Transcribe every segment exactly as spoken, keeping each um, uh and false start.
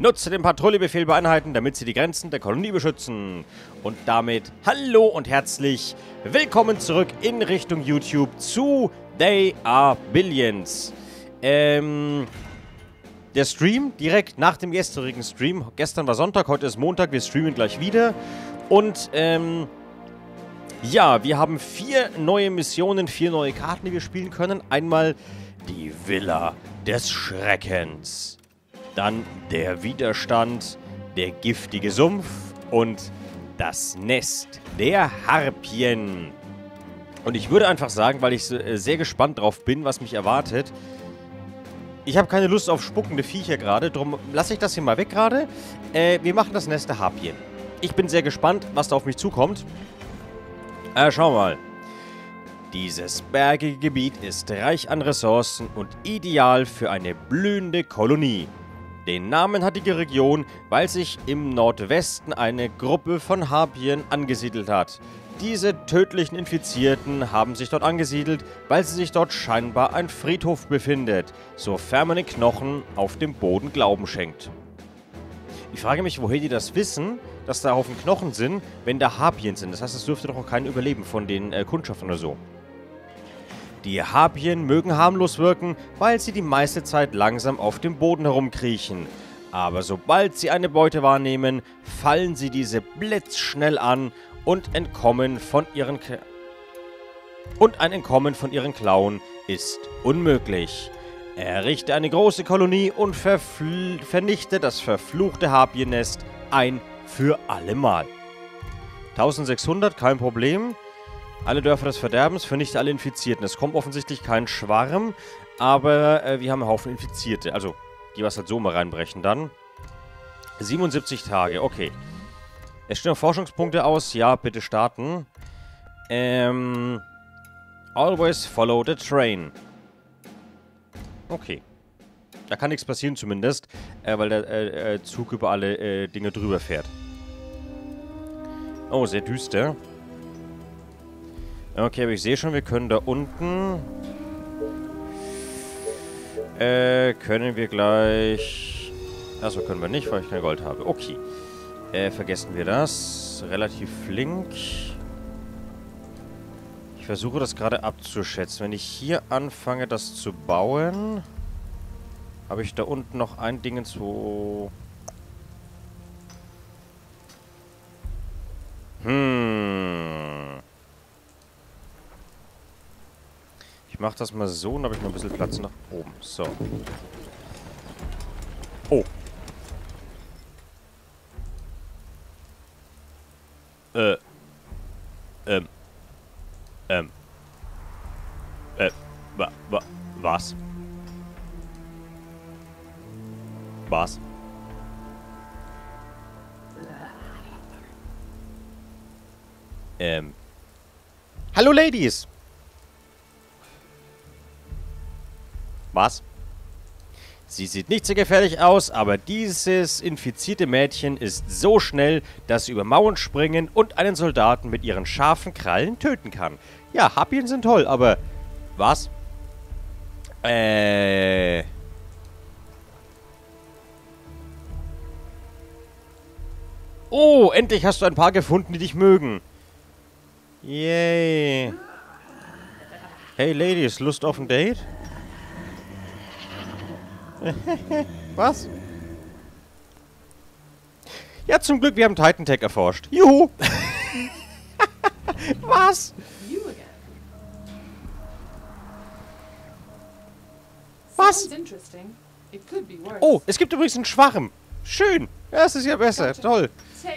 Nutze den Patrouillebefehl bei Einheiten, damit sie die Grenzen der Kolonie beschützen. Und damit hallo und herzlich willkommen zurück in Richtung YouTube zu They Are Billions. Ähm, der Stream direkt nach dem gestrigen Stream. Gestern war Sonntag, heute ist Montag, wir streamen gleich wieder. Und, ähm, ja, wir haben vier neue Missionen, vier neue Karten, die wir spielen können. Einmal die Villa des Schreckens. Dann der Widerstand, der giftige Sumpf und das Nest der Harpien. Und ich würde einfach sagen, weil ich sehr gespannt drauf bin, was mich erwartet. Ich habe keine Lust auf spuckende Viecher gerade, darum lasse ich das hier mal weg gerade. Äh, wir machen das Nest der Harpien. Ich bin sehr gespannt, was da auf mich zukommt. Äh, schau mal. Dieses bergige Gebiet ist reich an Ressourcen und ideal für eine blühende Kolonie. Den Namen hat die Region, weil sich im Nordwesten eine Gruppe von Harpien angesiedelt hat. Diese tödlichen Infizierten haben sich dort angesiedelt, weil sie sich dort scheinbar ein Friedhof befindet, sofern man den Knochen auf dem Boden Glauben schenkt. Ich frage mich, woher die das wissen, dass da Haufen Knochen sind, wenn da Harpien sind. Das heißt, es dürfte doch auch kein Überleben von den äh, Kundschaften oder so. Die Harpien mögen harmlos wirken, weil sie die meiste Zeit langsam auf dem Boden herumkriechen. Aber sobald sie eine Beute wahrnehmen, fallen sie diese blitzschnell an und entkommen von ihren K und ein Entkommen von ihren Klauen ist unmöglich. Errichte eine große Kolonie und vernichte das verfluchte Harpiennest ein für allemal. eintausendsechshundert, kein Problem. Alle Dörfer des Verderbens, vernichte alle Infizierten. Es kommt offensichtlich kein Schwarm, aber äh, wir haben einen Haufen Infizierte. Also, die was halt so mal reinbrechen dann. siebenundsiebzig Tage, okay. Es stehen noch Forschungspunkte aus. Ja, bitte starten. Ähm, always follow the train. Okay. Da kann nichts passieren zumindest, äh, weil der äh, äh, Zug über alle äh, Dinge drüber fährt. Oh, sehr düster. Okay, aber ich sehe schon, wir können da unten... Äh, können wir gleich... Achso, können wir nicht, weil ich kein Gold habe. Okay. Äh, vergessen wir das. Relativ flink. Ich versuche das gerade abzuschätzen. Wenn ich hier anfange, das zu bauen... Habe ich da unten noch ein Ding zu... Hm... Ich mache das mal so, dann habe ich noch ein bisschen Platz nach oben. So. Oh. Äh. Ähm. Ähm. Äh. Wa, wa, was? Was? Ähm. Hallo Ladies! Was? Sie sieht nicht so gefährlich aus, aber dieses infizierte Mädchen ist so schnell, dass sie über Mauern springen und einen Soldaten mit ihren scharfen Krallen töten kann. Ja, Harpien sind toll, aber... Was? Äh... Oh, endlich hast du ein paar gefunden, die dich mögen. Yay. Hey Ladies, Lust auf ein Date? Was? Ja, zum Glück, wir haben Titan Tech erforscht. Juhu! Was? Was? Oh, es gibt übrigens einen Schwarm. Schön. Das ist ja besser. Toll.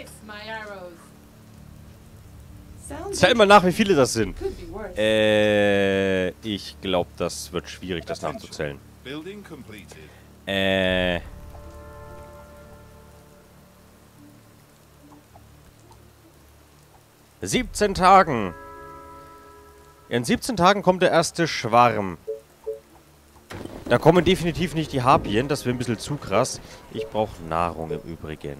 Zähl mal nach, wie viele das sind. Äh, ich glaube, das wird schwierig, das nachzuzählen. Äh... siebzehn Tagen. In siebzehn Tagen kommt der erste Schwarm. Da kommen definitiv nicht die Harpien, das wäre ein bisschen zu krass. Ich brauche Nahrung im Übrigen.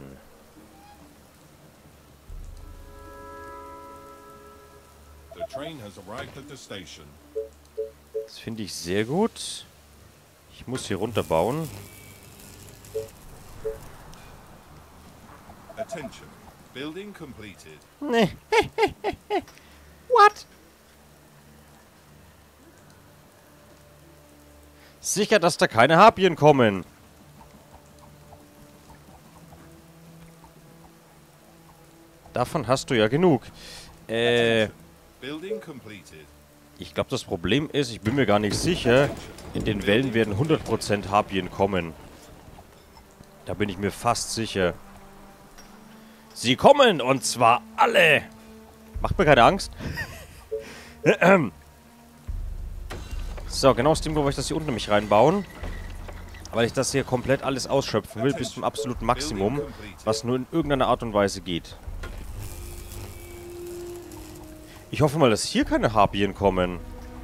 Das finde ich sehr gut. Ich muss hier runterbauen. Attention. Building completed. Nee. What? Sicher, dass da keine Harpien kommen. Davon hast du ja genug. Äh, Building completed. ich glaube, das Problem ist, ich bin mir gar nicht sicher, in den Wellen werden hundert Prozent Harpien kommen. Da bin ich mir fast sicher. Sie kommen, und zwar alle. Macht mir keine Angst. So, genau aus dem Grund wollte ich das hier unten nämlich reinbauen. Weil ich das hier komplett alles ausschöpfen will, bis zum absoluten Maximum, was nur in irgendeiner Art und Weise geht. Ich hoffe mal, dass hier keine Harpien kommen.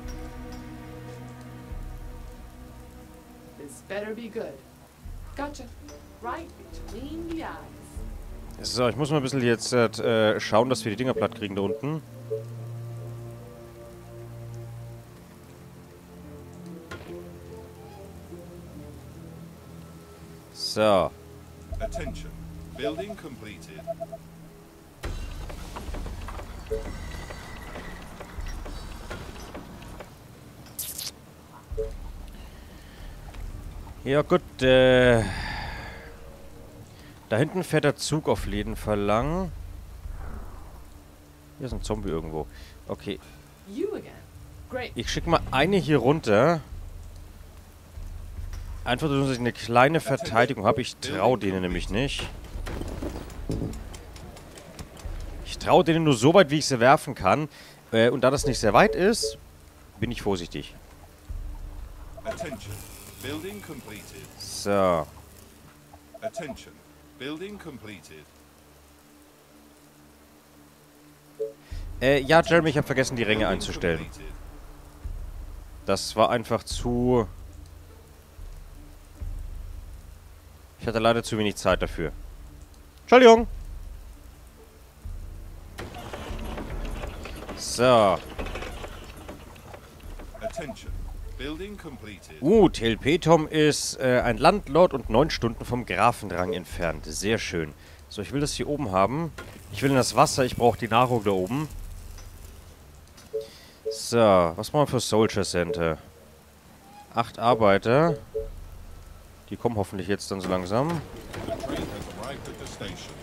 This better be good. Gotcha. Right between the eyes. So, ich muss mal ein bisschen jetzt äh, schauen, dass wir die Dinger platt kriegen da unten. So. Attention. Building completed. Ja gut, äh... da hinten fährt der Zug auf jeden Fall lang. Hier ist ein Zombie irgendwo. Okay. You again. Great. Ich schicke mal eine hier runter. Einfach nur, dass ich eine kleine Verteidigung habe. Ich traue denen nämlich nicht. Ich traue denen nur so weit, wie ich sie werfen kann. Äh, und da das nicht sehr weit ist, bin ich vorsichtig. Attention. Building completed. So. Attention. Building completed. Äh, ja, Jeremy, ich habe vergessen, die Ränge Building einzustellen. completed. Das war einfach zu... Ich hatte leider zu wenig Zeit dafür. Entschuldigung. So. Attention. Building completed. Uh, Telpetom ist äh, ein Landlord und neun Stunden vom Grafenrang entfernt. Sehr schön. So, ich will das hier oben haben. Ich will in das Wasser, ich brauche die Nahrung da oben. So, was brauchen wir für Soldier Center? Acht Arbeiter. Die kommen hoffentlich jetzt dann so langsam. The train has arrived at the station.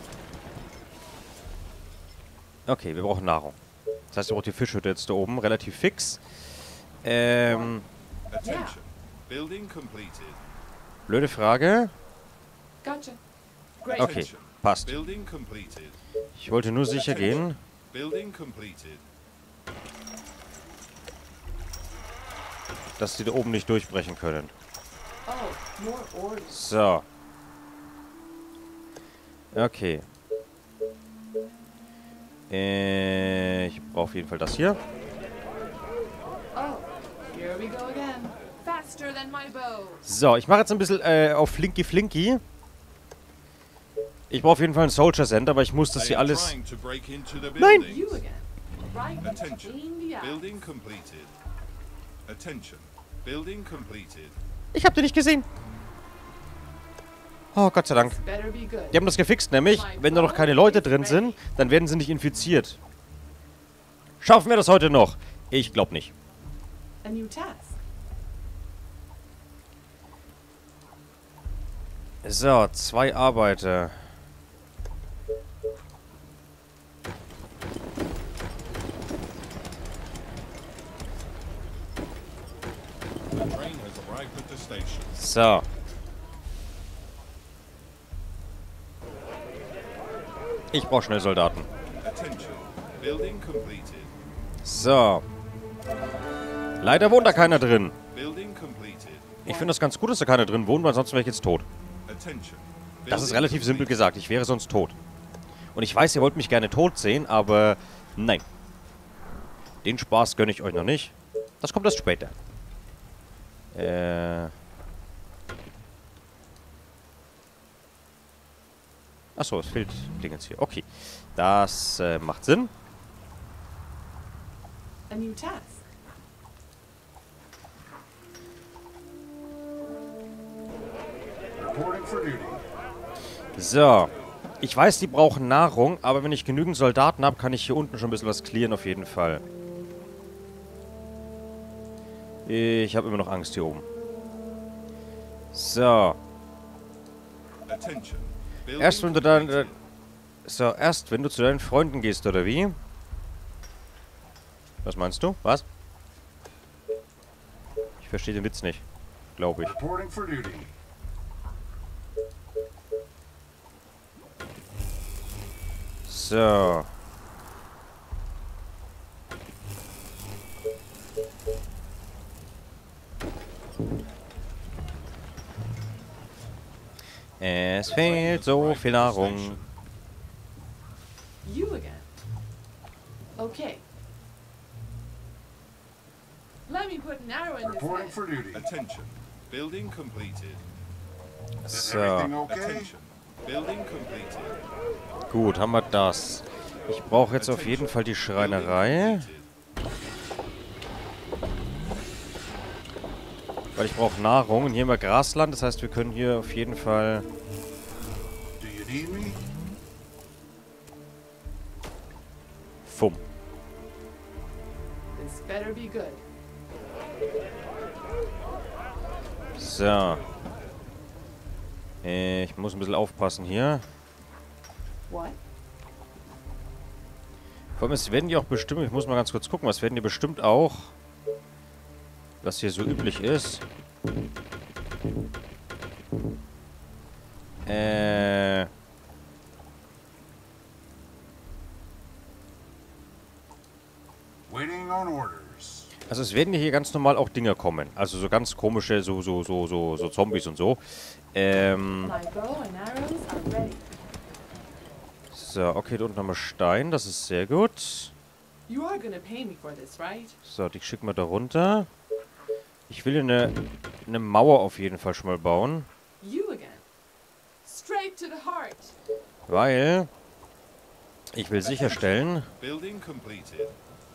Okay, wir brauchen Nahrung. Das heißt, wir brauchen die Fischhütte jetzt da oben. Relativ fix. Ähm, Attention. Building completed. blöde Frage. Gotcha. Great. Okay, Attention. passt. Building completed. Ich wollte nur sicher gehen. Building completed. Dass die da oben nicht durchbrechen können. Oh, more orders. So. Okay. Äh, ich brauche auf jeden Fall das hier. Oh, here we go again. Faster than my bow. So, ich mache jetzt ein bisschen äh, auf Flinky Flinky. Ich brauche auf jeden Fall ein Soldier Center, aber ich muss das They hier are alles... trying to break into the Nein! buildings. You again. Right Attention. between the eyes. Building completed. Attention. Building completed. Ich habe die nicht gesehen. Oh, Gott sei Dank. This better be good. Die haben das gefixt, nämlich, wenn da noch keine Leute drin sind, dann werden sie nicht infiziert. Schaffen wir das heute noch? Ich glaube nicht. A new task. So, zwei Arbeiter. The train has arrived at the station. So. Ich brauche schnell Soldaten. Attention. Building completed. So. Leider wohnt da keiner drin. Building completed. Ich finde das ganz gut, dass da keiner drin wohnt, weil sonst wäre ich jetzt tot. Attention. Das ist Building relativ simpel completed. gesagt. Ich wäre sonst tot. Und ich weiß, ihr wollt mich gerne tot sehen, aber nein. Den Spaß gönne ich euch noch nicht. Das kommt erst später. Äh... Achso, es fehlt Dingens hier. Okay. Das äh, macht Sinn. A new task. Reporting for duty. So. Ich weiß, die brauchen Nahrung, aber wenn ich genügend Soldaten habe, kann ich hier unten schon ein bisschen was clearen auf jeden Fall. Ich habe immer noch Angst hier oben. So. Attention. Erst wenn du dann... Äh, so, erst wenn du zu deinen Freunden gehst, oder wie? Was meinst du? Was? Ich verstehe den Witz nicht. Glaube ich. Reporting for duty. So. Es fehlt so viel Nahrung. You again. Okay. Let me put an arrow in his Reporting head. for duty. Attention. Building completed. Is So. everything okay? Attention. Building completed. Gut, haben wir das. Ich brauche jetzt auf jeden Fall die Schreinerei. Weil ich brauche Nahrung. Und hier haben wir Grasland. Das heißt, wir können hier auf jeden Fall... Do you need me? Fumm. This better be good. So. Äh, Ich muss ein bisschen aufpassen hier. What? Vor allem, es werden die auch bestimmt... Ich muss mal ganz kurz gucken. Was werden die bestimmt auch... Was hier so üblich ist. Äh... Waiting on orders. Also es werden hier ganz normal auch Dinger kommen. Also so ganz komische, so, so, so, so, so Zombies und so. Ähm... My bow and arrows are ready. So, okay, da unten haben wir Stein. Das ist sehr gut. You are gonna pay me for this, right? So, die schicken wir da runter. Ich will hier eine, eine Mauer auf jeden Fall schon mal bauen. You again. Straight to the heart. Weil... Ich will sicherstellen, Building completed.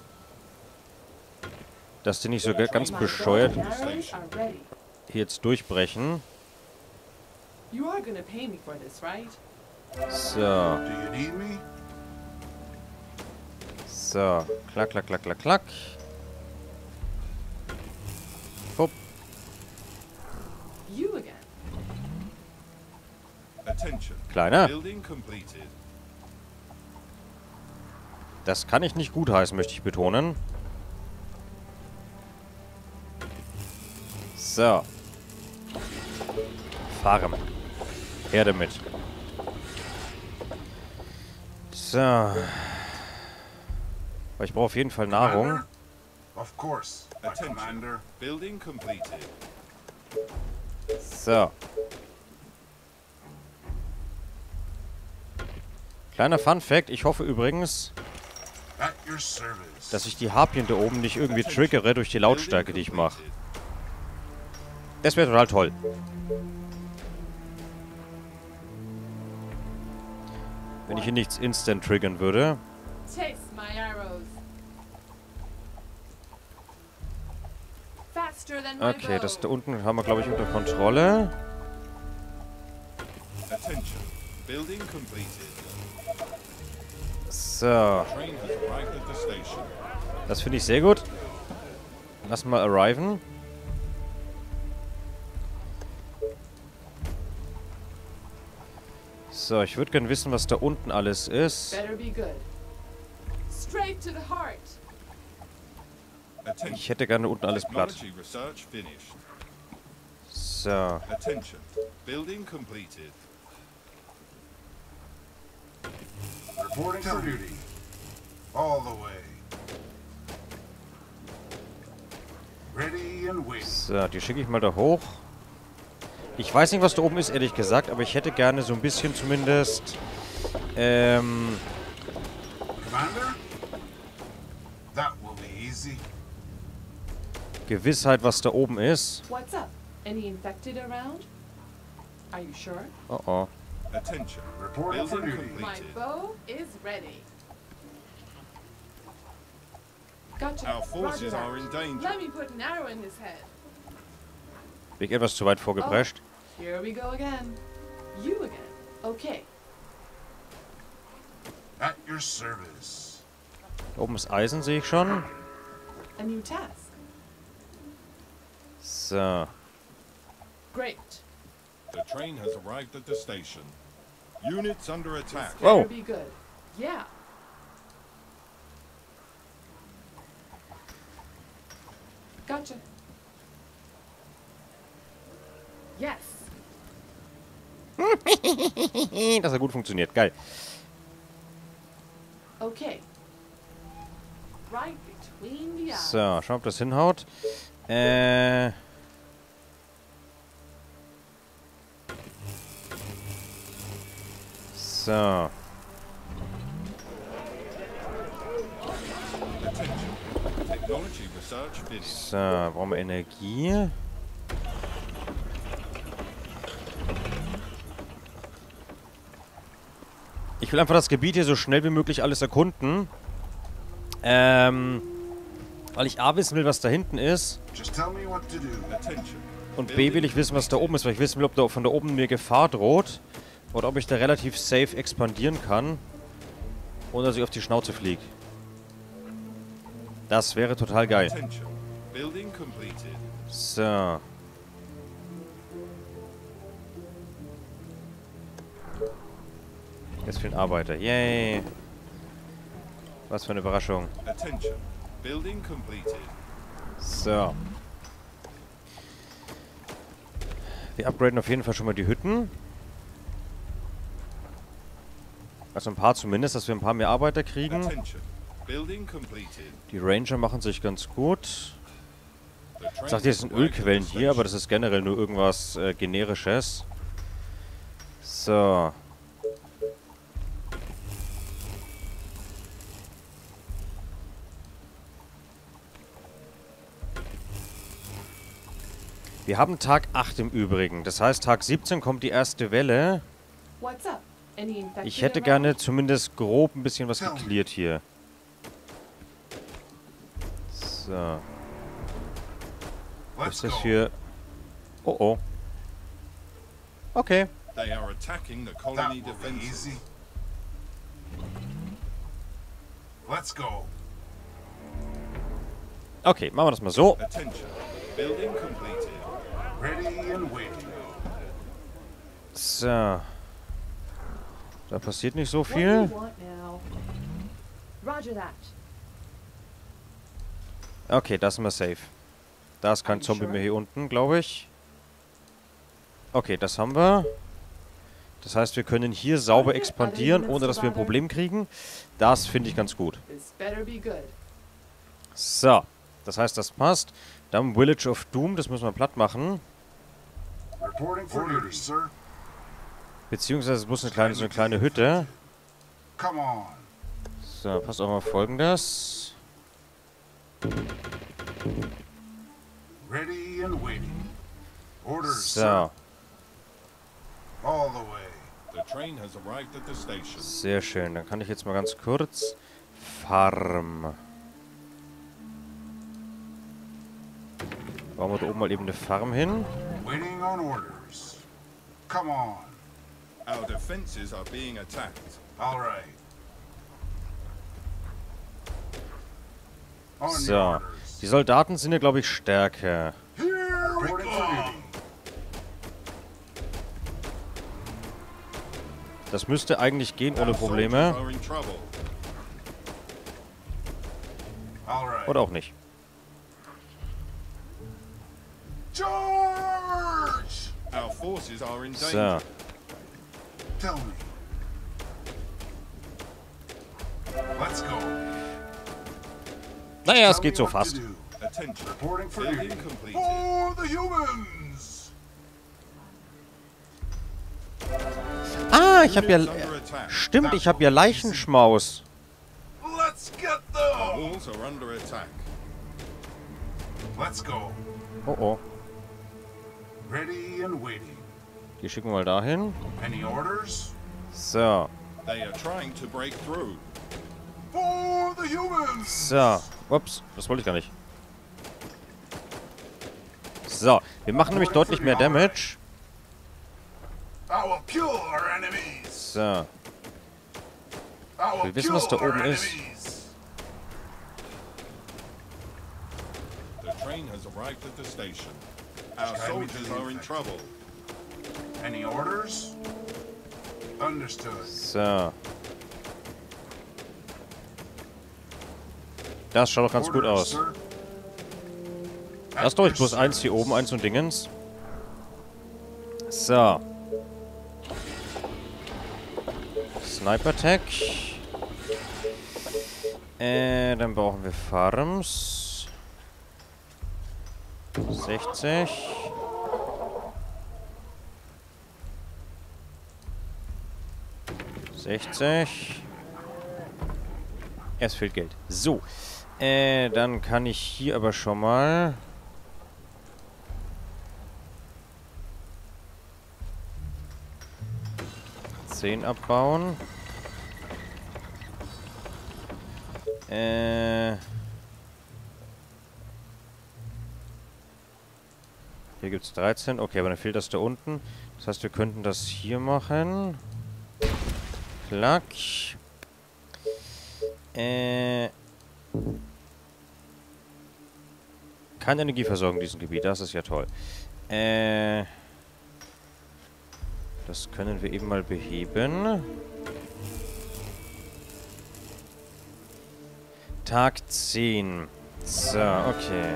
dass die nicht so ge- ganz My bow bescheuert and arrows are ready. hier jetzt durchbrechen. You are gonna pay me for this, right? So, Do you need me? so. Klack, klack, klack, klack, klack. Hopp. You again. Attention. Kleiner. Building completed. Das kann ich nicht gutheißen, möchte ich betonen. So. Fahren. Her damit. So. Aber ich brauche auf jeden Fall Nahrung. Commander? Of course, my Attention. commander. Building completed. So. Kleiner Fun Fact. Ich hoffe übrigens, At your service. dass ich die Harpien da oben nicht irgendwie triggere durch die Lautstärke, die ich mache. Das wäre total toll. Wenn ich hier nichts instant triggern würde. Taste my arrows. Faster than my Okay, bow. das da unten haben wir, glaube ich, unter Kontrolle. Attention. Building completed. So, Train has arrived at the station. das finde ich sehr gut. Lass mal arriven. So, ich würde gerne wissen, was da unten alles ist. Better be good. Straight to the heart. Attention. Ich hätte gerne unten alles platt. Technology research finished. So, Attention. Building completed. Reporting for duty. All the way. Ready and waiting. so, die schicke ich mal da hoch. Ich weiß nicht, was da oben ist, ehrlich gesagt, aber ich hätte gerne so ein bisschen zumindest ähm, Commander? That will be easy. Gewissheit, was da oben ist. What's up? Any infected around? Are you sure? Oh oh. Attention. Reporting for Building duty. My completed. bow is ready. Gotcha. Our forces Roger are that. in danger. Let me put an arrow in his head. Bin ich etwas zu weit vorgeprescht? Here we go again. You again. Okay. At your service. Oben ist Eisen, sehe ich schon. A new task. So. Great. The train has arrived at the station. Units under attack. Wow. Better be good. Yeah. Gotcha. Yes. Das hat gut funktioniert. Geil. Okay. Right between the eyes. So, schauen wir, ob das hinhaut. Äh... So. Technology research finished. So, brauchen wir Energie. Ich will einfach das Gebiet hier so schnell wie möglich alles erkunden. Ähm, weil ich A wissen will, was da hinten ist. Just tell me what to do. Attention. Und B will ich wissen, was da oben ist, weil ich wissen will, ob da von da oben mir Gefahr droht. Oder ob ich da relativ safe expandieren kann. Ohne dass ich auf die Schnauze fliege. Das wäre total geil. Attention. Building completed. So. Jetzt fehlen Arbeiter. Yay. Was für eine Überraschung. Attention. Building completed. So. Wir upgraden auf jeden Fall schon mal die Hütten. Also ein paar zumindest, dass wir ein paar mehr Arbeiter kriegen. Attention. Building completed. Die Ranger machen sich ganz gut. The train Ich dachte, hier has sind arrived at Ölquellen the hier, aber das station. ist generell nur irgendwas äh, Generisches. So. Wir haben Tag acht im Übrigen. Das heißt, Tag siebzehn kommt die erste Welle. What's up? Any infected Ich hätte around? gerne zumindest grob ein bisschen was geklärt hier. So. Was Let's ist das go. für... Oh oh. Okay. They are attacking the That colony will be defenses. easy. Let's go. Okay, machen wir das mal so. Attention. Building completed. Ready and waiting. So. Da passiert nicht so What do you viel. want now? Roger that. Okay, das sind wir safe. Da ist kein I'm Zombie sure. mehr hier unten, glaube ich. Okay, das haben wir. Das heißt, wir können hier sauber expandieren, ohne dass wir ein Problem kriegen. Das finde ich ganz gut. This better be good. So. Das heißt, das passt. Dann Village of Doom, das müssen wir platt machen. Reporting for duty, sir. Beziehungsweise es muss eine kleine, so eine kleine Hütte. Come on. So, passt auch mal Folgendes. Ready and waiting. Orders, So. sir. All the way. The train has arrived at the station. Sehr schön. Dann kann ich jetzt mal ganz kurz Farm. Bauen wir da oben mal eben eine Farm hin. Waiting on orders. Come on. Our defenses are being attacked. All right. On your So. orders. Die Soldaten sind ja, glaube ich, stärker. Here we go. Das müsste eigentlich gehen ohne Our soldiers Probleme. are in trouble. All right. Oder auch nicht. Charge! Our forces are in So. danger. Tell me. Let's go. Naja, es Tell geht me so what to fast. do. Attention. Reporting for Building duty. completed. For the humans. Ah, ich habe ja... Units under attack. Stimmt, ich habe ja Leichenschmaus. Let's get Our them. walls are under attack. Let's go. Oh oh. Ready and waiting. Die schicken wir mal dahin. Any orders? So. They are trying to break through. For the humans. So. Ups, das wollte ich gar nicht. So. Wir machen nämlich deutlich mehr Damage. I will kill our enemies. So. I will will wissen, was da kill our oben ist. enemies. The train has arrived at the station. Our Guide me to soldiers the are in infect. trouble. Any orders? Understood. So. Das schaut doch ganz gut Orders, aus. sir. Lass doch ich bloß eins hier oben, eins und Dingens. So. Sniper Tech. Äh, dann brauchen wir Farms. sechzig. sechzig. Es fehlt Geld. So. Äh, dann kann ich hier aber schon mal... zehn abbauen. Äh... Hier gibt es dreizehn. Okay, aber dann fehlt das da unten. Das heißt, wir könnten das hier machen. Klack. Äh... Keine Energieversorgung in diesem Gebiet, das ist ja toll. Äh... Das können wir eben mal beheben. Tag zehn. So, okay.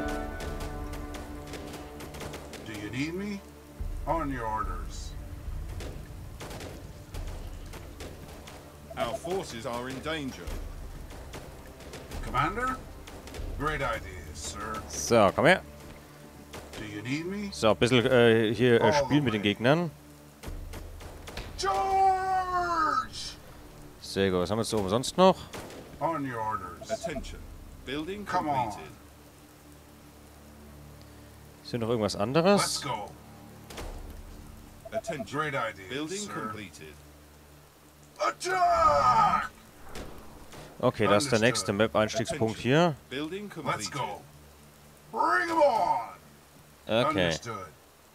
Do you need me? On your orders. Our forces are in danger. Commander? Great ideas, sir. So, komm her. Do you need me? So, ein bisschen äh, hier äh, spielen mit den Gegnern. Charge! Sehr gut. Was haben wir jetzt oben sonst noch? On your orders. Attention. Building Come on. completed. Ist hier noch irgendwas Let's anderes? go. Attention. Great ideas, Building sir. completed. Attack! Okay, das ist der nächste Map-Einstiegspunkt hier. Building Let's completed. go. Bring 'em on! Okay. Understood.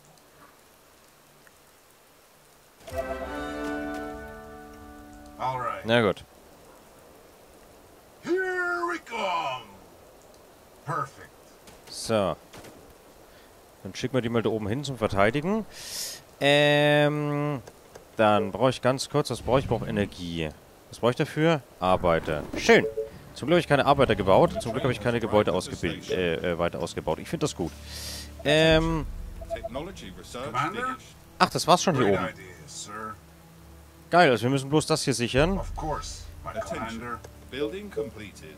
All right. Na gut. Here we come. Perfect. So. Dann schicken wir die mal da oben hin zum Verteidigen. Ähm, dann brauche ich ganz kurz, was brauche ich? Ich brauche Energie. Was brauche ich dafür? Arbeiter. Schön. Zum Glück habe ich keine Arbeiter gebaut. Zum Glück habe ich keine Gebäude ausgebildet, äh, äh, weiter ausgebaut. Ich finde das gut. Ähm, Technology research Commander? finished. ach, das war's schon hier Great oben. ideas, sir. Geil, also wir müssen bloß das hier sichern. Of course, my Attention. commander. Building completed.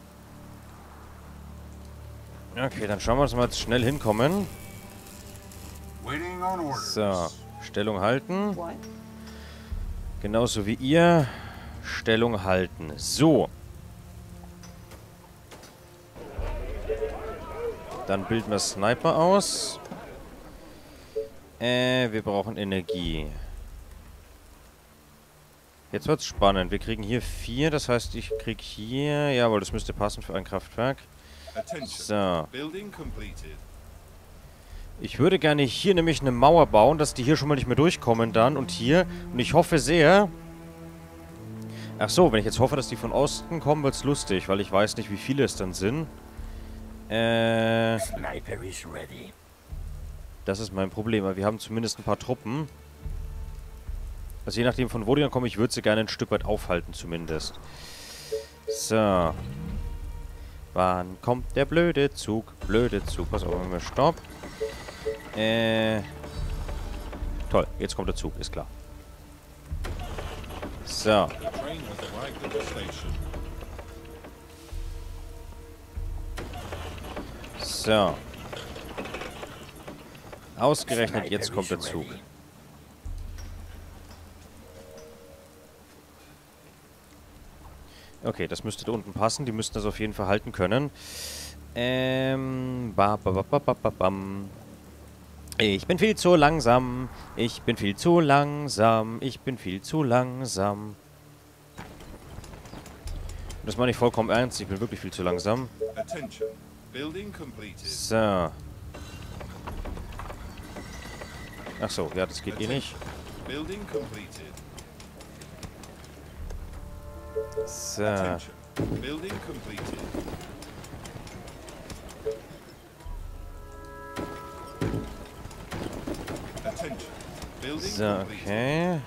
Okay, dann schauen wir, dass wir jetzt schnell hinkommen. Waiting on orders. So, Stellung halten. What? Genauso wie ihr. Stellung halten. So. Dann bilden wir Sniper aus. Äh, wir brauchen Energie. Jetzt wird's spannend. Wir kriegen hier vier, das heißt, ich krieg hier... Jawohl, das müsste passen für ein Kraftwerk. Attention. So. Building completed. Ich würde gerne hier nämlich eine Mauer bauen, dass die hier schon mal nicht mehr durchkommen dann. Und hier. Und ich hoffe sehr... Ach so, wenn ich jetzt hoffe, dass die von Osten kommen, wird's lustig, weil ich weiß nicht, wie viele es dann sind. Äh... Sniper is ready. Das ist mein Problem, weil wir haben zumindest ein paar Truppen. Also je nachdem, von wo die dann kommen, ich würde sie gerne ein Stück weit aufhalten zumindest. So. Wann kommt der blöde Zug? Blöde Zug. Pass auf, wenn wir Stopp. Äh. Toll, jetzt kommt der Zug, ist klar. So. The train has arrived at the station. So. Ausgerechnet, jetzt kommt der Zug. Okay, das müsste da unten passen. Die müssten das auf jeden Fall halten können. Ähm. Ba, ba, ba, ba, ba, ba, bam. Ich bin viel zu langsam. Ich bin viel zu langsam. Ich bin viel zu langsam. Und das meine ich vollkommen ernst. Ich bin wirklich viel zu langsam. Attention. Building completed. So. Ach so, ja, das geht eh nicht. Building completed. So. Attention. Building completed. Attention. Building So, completed. okay.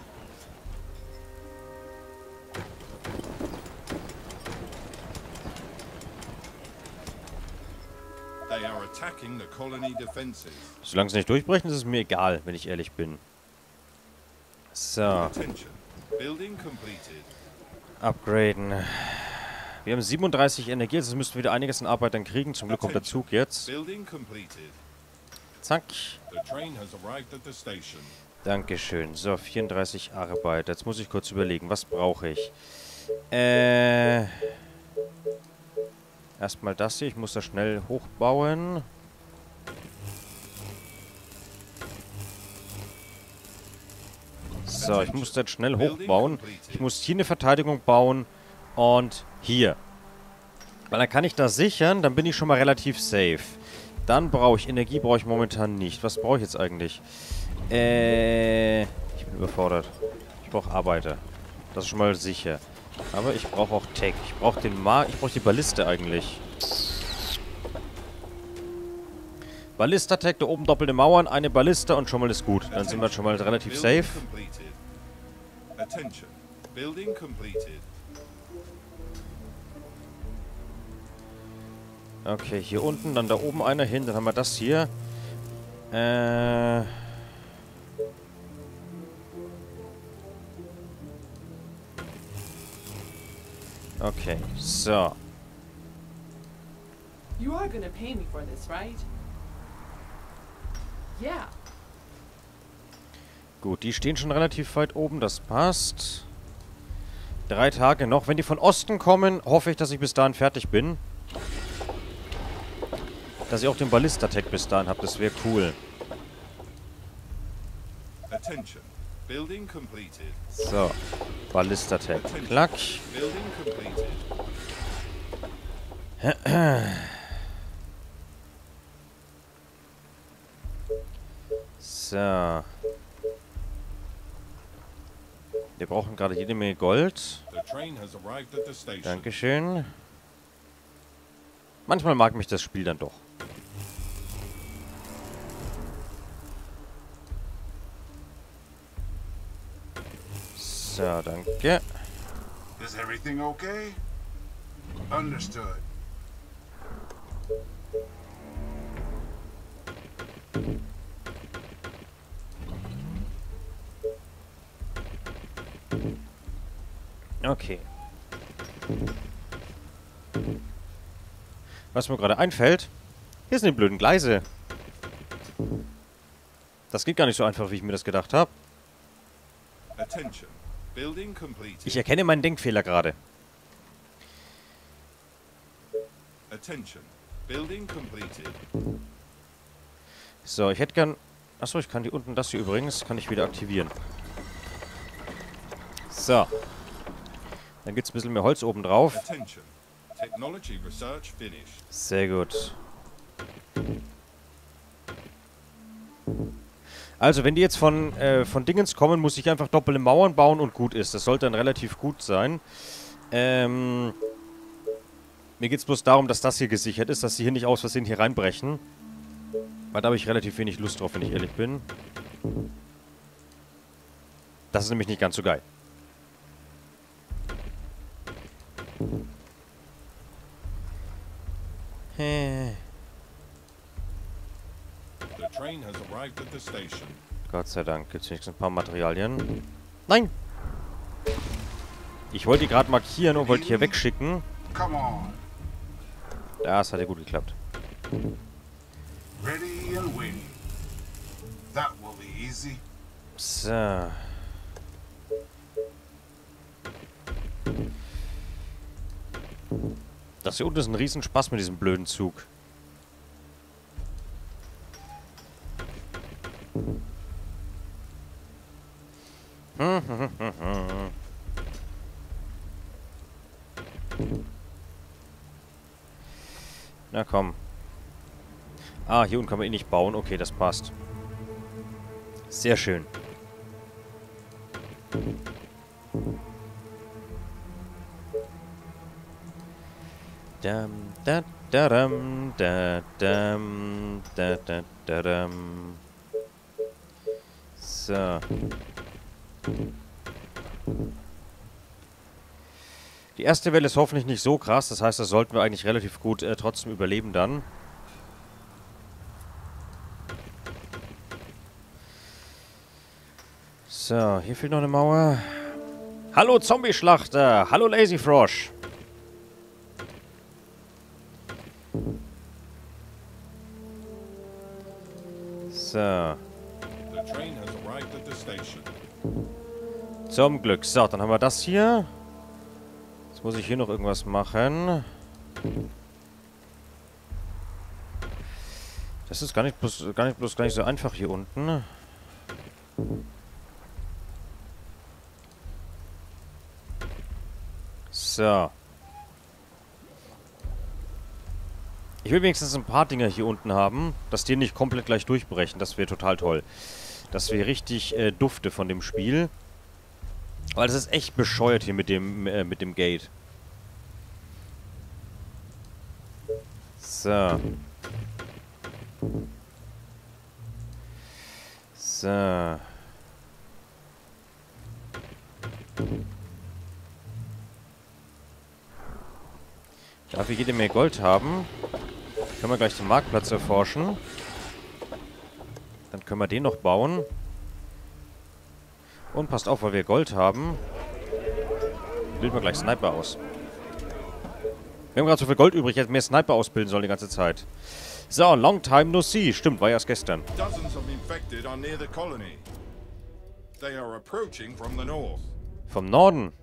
They are attacking the colony defenses. Solange sie nicht durchbrechen, ist es mir egal, wenn ich ehrlich bin. So. Attention. Building completed. Upgraden. Wir haben siebenunddreißig Energie, also müssten wir wieder einiges an Arbeitern kriegen. Zum Glück kommt der Zug jetzt. Building completed. Zack. The train has arrived at the station. Dankeschön. So, vierunddreißig Arbeit. Jetzt muss ich kurz überlegen, was brauche ich? Äh... Erstmal das hier. Ich muss das schnell hochbauen. So, ich muss das schnell hochbauen. Ich muss hier eine Verteidigung bauen und hier. Weil dann kann ich das sichern, dann bin ich schon mal relativ safe. Dann brauche ich Energie, brauche ich momentan nicht. Was brauche ich jetzt eigentlich? Äh, ich bin überfordert. Ich brauche Arbeiter. Das ist schon mal sicher. Aber ich brauche auch Tech. Ich brauche den Ma... Ich brauche die Balliste eigentlich. Ballista-Tech, da oben doppelte Mauern, eine Ballista und schon mal ist gut. Dann sind wir schon mal relativ safe. Attention. Building completed. Okay, hier unten, dann da oben einer hin, dann haben wir das hier. Äh... Okay, so. You are gonna pay me for this, right? Yeah. Gut, die stehen schon relativ weit oben, das passt. Drei Tage noch. Wenn die von Osten kommen, hoffe ich, dass ich bis dahin fertig bin. Dass ich auch den Ballista-Tech bis dahin habe, das wäre cool. Attention. Building completed. So, Ballista-Tech. Klack. Building completed. So. Wir brauchen gerade jede Menge Gold. The train has arrived at the station. Dankeschön. Manchmal mag mich das Spiel dann doch. So, danke. Is everything okay? Understood. Okay. Was mir gerade einfällt, hier sind die blöden Gleise. Das geht gar nicht so einfach, wie ich mir das gedacht habe. Attention. Building completed. Ich erkenne meinen Denkfehler gerade. Attention. Building completed. So, ich hätte gern... Achso, ich kann die unten, das hier übrigens, kann ich wieder aktivieren. So. Dann gibt es ein bisschen mehr Holz oben drauf. Attention. Technology research finished. Sehr gut. Also, wenn die jetzt von, äh, von Dingens kommen, muss ich einfach doppelte Mauern bauen und gut ist. Das sollte dann relativ gut sein. Ähm... Mir geht es bloß darum, dass das hier gesichert ist, dass sie hier nicht aus Versehen hier reinbrechen. Weil da habe ich relativ wenig Lust drauf, wenn ich ehrlich bin. Das ist nämlich nicht ganz so geil. Hä. The train has arrived at the station. Gott sei Dank. Gibt es wenigstens ein paar Materialien. Nein! Ich wollte die gerade markieren und wollte hier wegschicken. Come on. Das hat ja gut geklappt. Ready and waiting. That will be easy. So. Das hier unten ist ein Riesenspaß mit diesem blöden Zug. Na komm. Ah, hier unten kann man eh nicht bauen. Okay, das passt. Sehr schön. Dam, da, da, dam, da, dam, da, da, da, dam. So. Die erste Welle ist hoffentlich nicht so krass, das heißt, das sollten wir eigentlich relativ gut äh, trotzdem überleben dann. So, hier fehlt noch eine Mauer. Hallo Zombie-Schlachter! Hallo Lazy Frosch! So. The train has arrived at the station. Zum Glück. So, dann haben wir das hier. Jetzt muss ich hier noch irgendwas machen. Das ist gar nicht bloß, gar nicht bloß gar nicht so einfach hier unten. So. Ich will wenigstens ein paar Dinger hier unten haben, dass die nicht komplett gleich durchbrechen. Das wäre total toll. Das wäre richtig äh, dufte von dem Spiel. Weil das ist echt bescheuert hier mit dem, äh, mit dem Gate. So. So. Dafür jede Menge Gold haben. Können wir gleich den Marktplatz erforschen. Dann können wir den noch bauen. Und passt auf, weil wir Gold haben. Bilden wir gleich Sniper aus. Wir haben gerade so viel Gold übrig, jetzt mehr Sniper ausbilden sollen die ganze Zeit. So, long time no see. Stimmt, war ja erst gestern. Dozens of infected are near the colony. They are approaching from the north. Vom Norden.